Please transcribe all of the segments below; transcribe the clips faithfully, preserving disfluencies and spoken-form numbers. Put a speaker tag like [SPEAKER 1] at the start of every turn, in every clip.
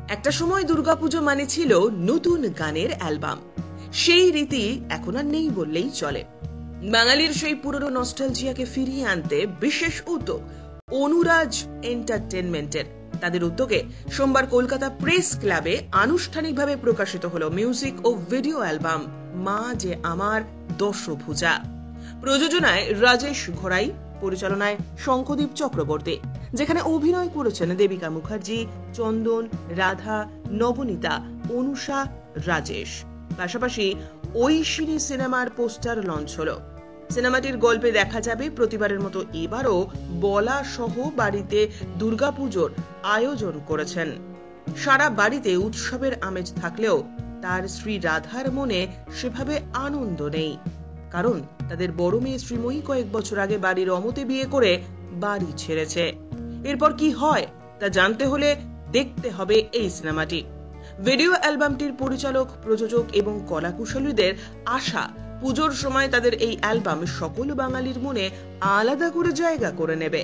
[SPEAKER 1] একটা সময় দুর্গাপুজো মানে ছিল নতুন গানের অ্যালবাম। সেই রীতি এখন আর নেই বললেই চলে। বাঙালির সেই পুরনো নস্টালজিয়াকে ফিরিয়ে আনতে বিশেষ উদ্যোগ অনুরাজ এন্টারটেনমেন্টের। তাদের উদ্যোগে সোমবার কলকাতা প্রেস ক্লাবে আনুষ্ঠানিকভাবে প্রকাশিত হলো মিউজিক ও ভিডিও অ্যালবাম মা যে আমার দশভুজা। প্রযোজনায় রাজেশ ঘোড়াই, পরিচালনায় শঙ্খদীপ চক্রবর্তী, যেখানে অভিনয় করেছেন দেবিকা মুখার্জি, চন্দন, রাধা, নবনীতা, অনুষা, রাজেশ। পাশাপাশি ঐশিনী সিনেমার পোস্টার লঞ্চ হলো। সিনেমাটির গল্পে দেখা যাবে প্রতিবারের মতো এবারও বলা সহ বাড়িতে দুর্গাপুজোর আয়োজন করেছেন। সারা বাড়িতে উৎসবের আমেজ থাকলেও তার স্ত্রী রাধার মনে সেভাবে আনন্দ নেই, কারণ তাদের বড় মেয়ে শ্রীময়ী কয়েক বছর আগে বাড়ির অমতে বিয়ে করে বাড়ি ছেড়েছে। এরপর কি হয় তা জানতে হলে দেখতে হবে এই সিনেমাটি। ভিডিও অ্যালবামটির পরিচালক, প্রযোজক এবং কলাকুশলীদের আশা, পুজোর সময় তাদের এই অ্যালবাম সকল বাঙালির মনে আলাদা করে জায়গা করে নেবে।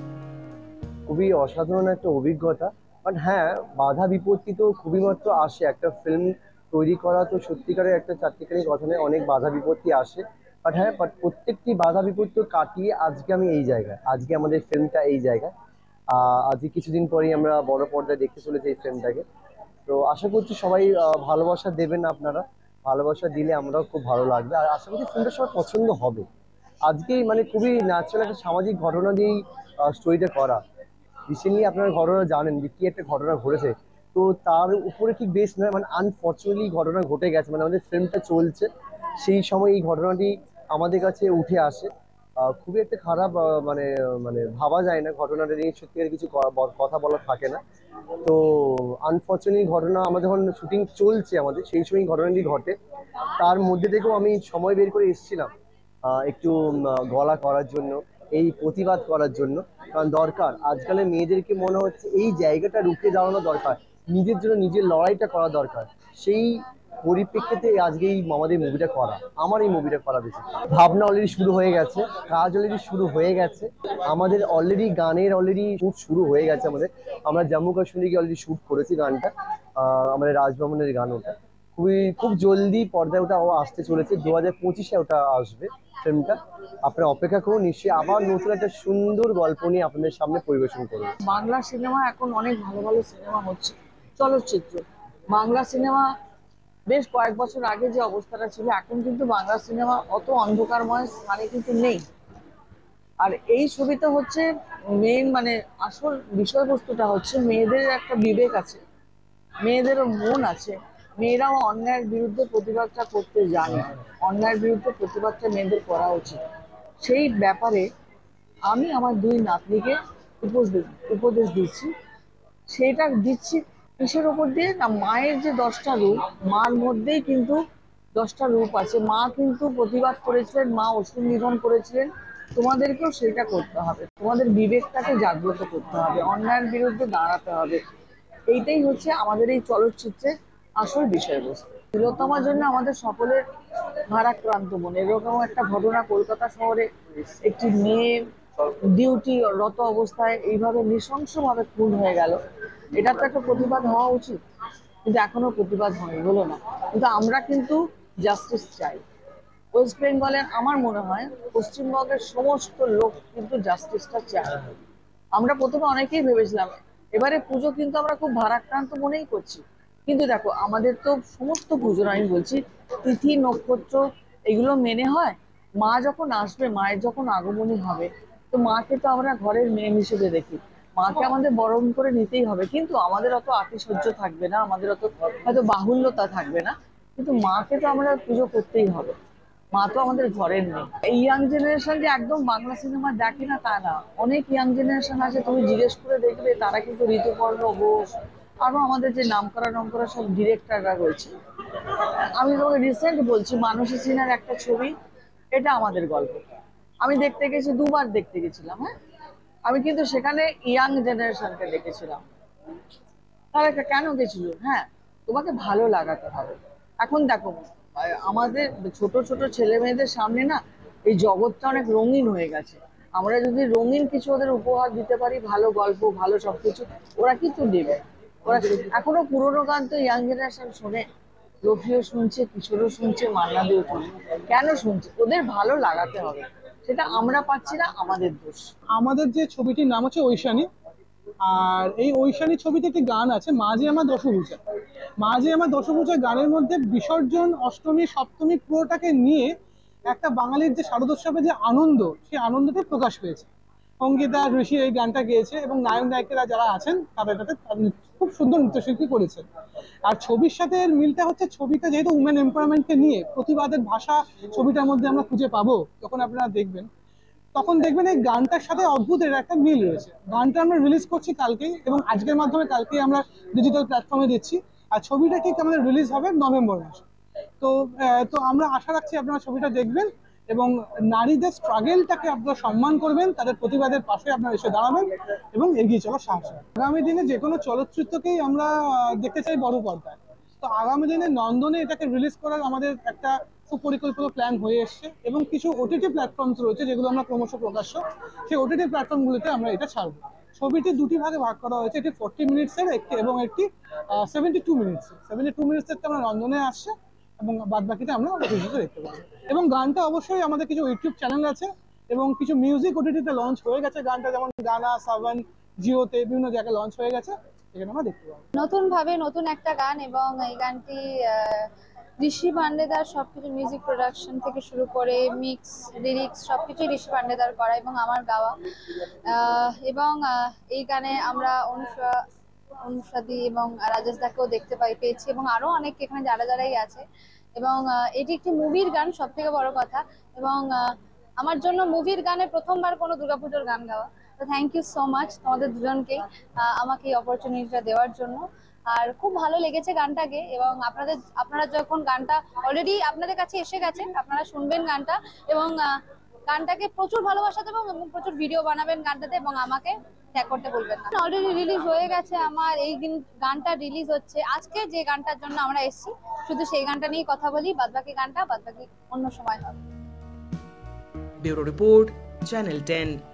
[SPEAKER 2] খুবই অসাধারণ একটা অভিজ্ঞতা। বাট হ্যাঁ, বাধা বিপত্তি তো খুবই মাত্র আসে। একটা ফিল্ম তৈরি করা তো সত্যিকারের একটা চারটিখানি কথা নয়, অনেক বাধা বিপত্তি আসে। বাট হ্যাঁ, বাট প্রত্যেকটি বাধা বিপত্তি কাটিয়ে আজকে আমি এই জায়গায়, আজকে আমাদের ফিল্মটা এই জায়গায়। আজকে কিছুদিন পরেই আমরা বড় পর্দায় দেখতে চলেছি এই ফিল্মটাকে। তো আশা করছি সবাই ভালোবাসা দেবেন, আপনারা ভালোবাসা দিলে আমরাও খুব ভালো লাগবে। আর আশা করছি ফিল্মটা সবার পছন্দ হবে। আজকেই মানে খুবই ন্যাচারাল একটা সামাজিক ঘটনা দিয়েই স্টোরিটা করা। রিসেন্টলি আপনারা ঘটনা জানেন যে কি একটা ঘটনা ঘটেছে, তো তার উপরে ঠিক বেশ নয়, মানে আনফর্চুনেটলি ঘটনা ঘটে গেছে। মানে আমাদের ফিল্মটা চলছে সেই সময় এই ঘটনাটি আমাদের কাছে উঠে আসে। খুবই একটা খারাপ, মানে মানে ভাবা যায় না, ঘটনাটা নিয়ে সত্যিকার কিছু কথা বলা থাকে না। তো আনফর্চুনেটলি ঘটনা আমাদের যখন শুটিং চলছে আমাদের সেই সময় ঘটনাটি ঘটে। তার মধ্যে থেকেও আমি সময় বের করে এসেছিলাম একটু গলা করার জন্য, এই প্রতিবাদ করার জন্য। কারণ দরকার, আজকালের মেয়েদেরকে মনে হচ্ছে এই জায়গাটা রুখে দাঁড়ানো দরকার, নিজের জন্য নিজের লড়াইটা করা দরকার। সেই পরিপ্রেক্ষিতে আজকে এই আমাদের মুভিটা করা, আমার এই মুভিটা করা বেশি ভাবনা অলরেডি শুরু হয়ে গেছে, কাজ অলরেডি শুরু হয়ে গেছে। আমাদের অলরেডি গানের অলরেডি শ্যুট শুরু হয়ে গেছে। আমাদের আমরা জম্মু কাশ্মীরে গিয়ে অলরেডি শ্যুট করেছি গানটা, আমাদের রাজভবনের গান। ওটা খুবই খুব জলদি পর্দায় ওটা আসতে চলেছে, দু হাজার পঁচিশে ওটা আসবে ফিল্মটা। আপনারা অপেক্ষা করুন, নিশ্চয়ই আবার নতুন একটা সুন্দর গল্প নিয়ে আপনাদের সামনে পরিবেশন করব।
[SPEAKER 3] বাংলা সিনেমা এখন অনেক ভালো ভালো সিনেমা হচ্ছে, চলচ্চিত্র। বাংলা সিনেমা বেশ কয়েক বছর আগে যে অবস্থাটা ছিল, এখন কিন্তু বাংলা সিনেমা অত অন্ধকারময় মানে কিন্তু নেই। আর এই ছবিটা হচ্ছে মেইন, মানে আসল বিষয়বস্তুটা হচ্ছে মেয়েদের একটা বিবেক আছে, মেয়েদেরও মন আছে, মেয়েরাও অন্যায়ের বিরুদ্ধে প্রতিবাদটা করতে জানে, অন্যায়ের বিরুদ্ধে প্রতিবাদটা মেয়েদের করা উচিত। সেই ব্যাপারে আমি আমার দুই নাতনিকে উপদেশ উপদেশ দিচ্ছি। সেটা দিচ্ছি কিসের ওপর দিয়ে না, মায়ের যে দশটা রূপ, মার মধ্যেই কিন্তু দশটা রূপ আছে। মা কিন্তু প্রতিবাদ করেছিলেন, মা অসুর নিধন করেছিলেন। তোমাদেরকেও সেটা করতে হবে, তোমাদের বিবেকটাকে জাগ্রত করতে হবে, অন্যায়ের বিরুদ্ধে দাঁড়াতে হবে। এইটাই হচ্ছে আমাদের এই চলচ্চিত্রের আসল বিষয়বস্তু। তিলোত্তমার জন্য আমাদের সকলের ভারাক্রান্ত মনে। এরকম একটা ঘটনা কলকাতা শহরে একটি মেয়ে ডিউটি রত অবস্থায় এইভাবে নৃশংসভাবে খুন হয়ে গেল। এটা তো একটা প্রতিবাদ হওয়া উচিত, কিন্তু এখনো প্রতিবাদ হয়নি, হলো না। কিন্তু আমরা কিন্তু জাস্টিস চাই। ওয়েস্ট বেঙ্গলের, আমার মনে হয় পশ্চিমবঙ্গের সমস্ত লোক কিন্তু জাস্টিসটা চায়। আমরা প্রথমে অনেকেই ভেবেছিলাম এবারে পুজো কিন্তু আমরা খুব ভারাক্রান্ত মনেই করছি, কিন্তু দেখো আমাদের তো সমস্ত পুজোর, আমি বলছি তিথি নক্ষত্র এগুলো মেনে হয়। মা যখন আসবে, মায়ের যখন আগমনী হবে, তো মাকে তো আমরা ঘরের মেয়ে হিসেবে দেখি, মাকে আমাদের বরণ করে নিতেই হবে। কিন্তু আমাদের অত আতিশয্য থাকবে না, আমাদের অত হয়তো বাহুল্যতা থাকবে না, কিন্তু মাকে তো আমরা পুজো করতেই হবে। মা তো আমাদের ঘরের নেই। এই ইয়াং জেনারেশন যে একদম বাংলা সিনেমা দেখে না তা না, অনেক ইয়াং জেনারেশন আছে, তুমি জিজ্ঞেস করে দেখবে তারা কিন্তু ঋতুপর্ণ ঘোষ আরো আমাদের যে নামকরা নামকরা সব ডিরেক্টররা রয়েছে। আমি তোমাকে রিসেন্ট বলছি, মানসী সিনহার একটা ছবি, এটা আমাদের গল্প। আমি দেখতে গেছি, দুবার দেখতে গেছিলাম। হ্যাঁ, আমি কিন্তু সেখানে ইয়াং জেনারেশনকে দেখেছিলাম। তারা কেন গেছিল? হ্যাঁ, তোমাকে ভালো লাগাতে হবে। এখন দেখো আমাদের ছোট ছোট ছেলে মেয়েদের সামনে না এই জগৎটা অনেক রঙিন হয়ে গেছে। আমরা যদি রঙিন কিছু ওদের উপহার দিতে পারি, ভালো গল্প, ভালো সবকিছু, ওরা কিন্তু দেবে। ওরা এখনো পুরোনো গান তো ইয়াং জেনারেশন শোনে, রফিও শুনছে, কিশোরও শুনছে, মান্নাদিও শুনছে। কেন শুনছে? ওদের ভালো লাগাতে হবে, সেটা আমরা পাচ্ছি না, আমাদের দোষ।
[SPEAKER 4] আমাদের যে ছবিটির নাম হচ্ছে ঐশানী, আর এই ঐশানী ছবিতে একটি গান আছে মা যে আমার দশভূজা। মা যে আমার দশভূজা গানের মধ্যে বিসর্জন, অষ্টমী, সপ্তমী পুরোটাকে নিয়ে একটা বাঙালির যে শারদোৎসবের যে আনন্দ, সেই আনন্দটাই প্রকাশ পেয়েছে। অঙ্কিতা, ঋষি এই গানটা গেয়েছে এবং নায়ক নায়িকারা যারা আছেন তাদের সাথে খুব সুন্দর নৃত্যশিল্পী করেছেন। আর ছবির সাথে এর মিলটা হচ্ছে, ছবিটা যেহেতু উমেন এম্পাওয়ারমেন্টকে নিয়ে প্রতিবাদের ভাষা ছবিটার মধ্যে আমরা খুঁজে পাবো, যখন আপনারা দেখবেন তখন দেখবেন এই গানটার সাথে অদ্ভুত এর একটা মিল রয়েছে। গানটা আমরা রিলিজ করছি কালকেই, এবং আজকের মাধ্যমে কালকেই আমরা ডিজিটাল প্ল্যাটফর্মে দিচ্ছি। আর ছবিটা ঠিক আমাদের রিলিজ হবে নভেম্বর মাসে। তো তো আমরা আশা রাখছি আপনারা ছবিটা দেখবেন এবং নারীদের স্ট্রাগেলটাকে আপনারা সম্মান করবেন, তাদের প্রতিবাদের পাশে আপনারা এসে দাঁড়াবেন এবং এগিয়ে চলার সাহায্য। আগামী দিনে যে কোনো চলচ্চিত্রকেই আমরা দেখতে চাই বড় পর্দায়। তো আগামী দিনে নন্দনে এটাকে রিলিজ করার আমাদের একটা সুপরিকল্পিত প্ল্যান হয়ে এসছে, এবং কিছু ওটিটি প্ল্যাটফর্মস রয়েছে যেগুলো আমরা ক্রমশ প্রকাশ্য, সেই ওটিটি প্ল্যাটফর্মগুলোতে আমরা এটা ছাড়বো। ছবিটি দুটি ভাগে ভাগ করা হয়েছে, একটি ফোর্টি মিনিটসের একটি এবং একটি সেভেন্টি টু মিনিটসের। সেভেন্টি টু মিনিটসেরটা আমরা নন্দনে আসছে এবং বাদ বাকিটা আমরা ওটিটিতে দেখতে পাবো। এবং গানটা অবশ্যই আমাদের কিছু ইউটিউব চ্যানেল আছে এবং কিছু মিউজিক ওটিটিতে লঞ্চ হয়ে গেছে গানটা, যেমন গানা, সাভান, জিওতে বিভিন্ন জায়গায় লঞ্চ হয়ে গেছে, এখানে আমরা দেখতে পাবো।
[SPEAKER 5] নতুন ভাবে নতুন একটা গান, এবং এই গানটি ঋষি পান্ডেদার সবকিছু মিউজিক প্রোডাকশন থেকে শুরু করে মিক্স, লিরিক্স সবকিছুই ঋষি পান্ডেদার করা এবং আমার গাওয়া। এবং এই গানে আমরা অনুষা অনুষাদি এবং রাজেশ দাকেও দেখতে পাই পেয়েছি, এবং আরো অনেক এখানে যারা যারাই আছে। এবং এটি একটি মুভির গান, সব থেকে বড় কথা। এবং আমার জন্য মুভির গানে প্রথমবার কোনো দুর্গাপুজোর গান গাওয়া। তো থ্যাংক ইউ সো মাচ তোমাদের দুজনকে আমাকে এই অপরচুনিটিটা দেওয়ার জন্য। আর খুব ভালো লেগেছে গানটাকে, এবং আপনাদের আপনারা যখন গানটা অলরেডি আপনাদের কাছে এসে গেছে, আপনারা শুনবেন গানটা এবং গানটাকে প্রচুর ভালোবাসা দেবেন এবং প্রচুর ভিডিও বানাবেন গানটাতে, এবং আমাকে ট্যাগ করতে বলবেন না। অলরেডি রিলিজ হয়ে গেছে আমার এই দিন, গানটা রিলিজ হচ্ছে আজকে। যে গানটার জন্য আমরা এসেছি শুধু সেই গানটা নিয়ে কথা বলি, বাদবাকি গানটা বাদবাকি অন্য সময় হবে।
[SPEAKER 1] Bureau report, channel ten.